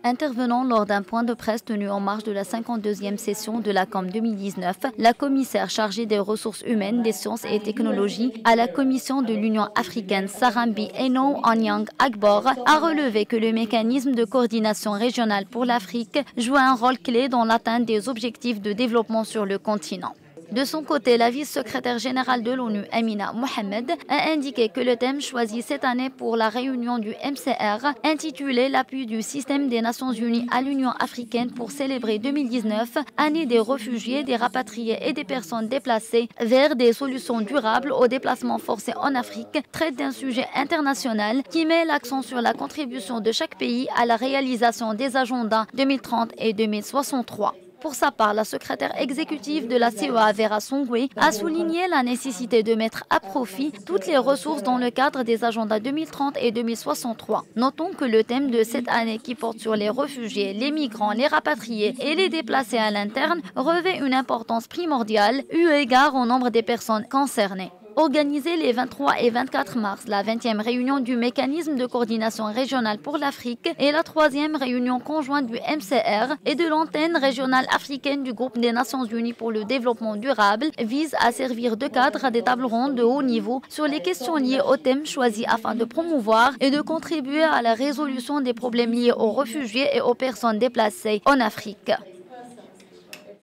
Intervenant lors d'un point de presse tenu en marge de la 52e session de la COM 2019, la commissaire chargée des ressources humaines, des sciences et technologies à la Commission de l'Union africaine, Sarambi Eno Anyang Agbor, a relevé que le mécanisme de coordination régionale pour l'Afrique joue un rôle clé dans l'atteinte des objectifs de développement sur le continent. De son côté, la vice-secrétaire générale de l'ONU, Amina Mohamed, a indiqué que le thème choisi cette année pour la réunion du MCR, intitulé L'appui du système des Nations Unies à l'Union africaine pour célébrer 2019, année des réfugiés, des rapatriés et des personnes déplacées vers des solutions durables aux déplacements forcés en Afrique, traite d'un sujet international qui met l'accent sur la contribution de chaque pays à la réalisation des agendas 2030 et 2063. Pour sa part, la secrétaire exécutive de la CEA, Vera Songwe, a souligné la nécessité de mettre à profit toutes les ressources dans le cadre des agendas 2030 et 2063. Notons que le thème de cette année qui porte sur les réfugiés, les migrants, les rapatriés et les déplacés à l'interne revêt une importance primordiale eu égard au nombre des personnes concernées. Organisée les 23 et 24 mars, la 20e réunion du mécanisme de coordination régionale pour l'Afrique et la 3e réunion conjointe du MCR et de l'antenne régionale africaine du groupe des Nations Unies pour le développement durable vise à servir de cadre à des tables rondes de haut niveau sur les questions liées au thème choisi afin de promouvoir et de contribuer à la résolution des problèmes liés aux réfugiés et aux personnes déplacées en Afrique.